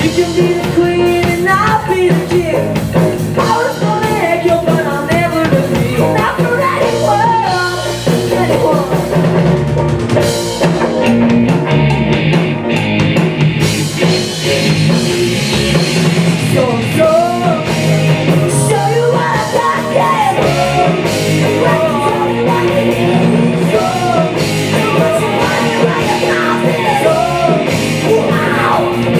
can be the queen and I'll be the king. I was gonna egg you, but I'll never reveal. Not for anyone, anyone. So, show you what I got, yeah. Tell me what you need. So, what you want, right about this. Wow.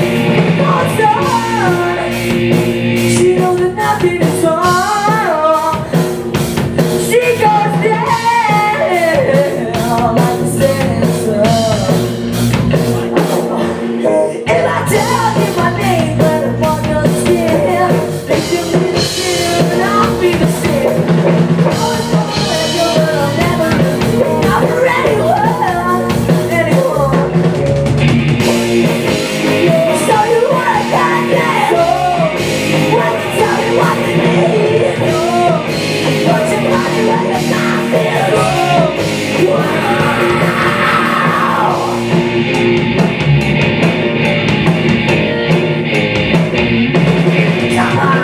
She knows that nothing is wrong. She goes down like a sensor. If I tell you my name, but I want your skin, they should be the sin and I'll be the sin. I was gonna let you, but I'll never not for anyone, anyone. Show you what I got, yeah. Tell me what you need. Put your body where your mouth is. Wow. Come on.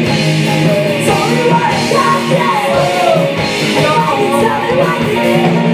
Tell me what I got, yeah. Tell me what you need.